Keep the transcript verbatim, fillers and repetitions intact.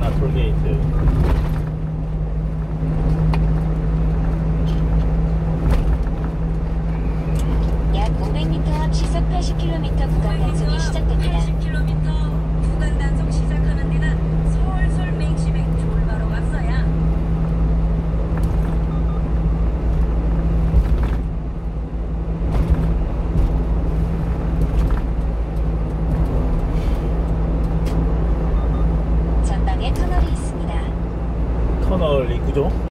아, 톨게이트. 약 오백 미터 앞 시속 팔십 킬로미터 구간 단속이 시작됩니다. 팔십 킬로미터 구간 단속 시작하는 데는 솔솔 맹시맹 졸바로 왔어야. 전방에 터널이 있습니다. 터널 입구죠?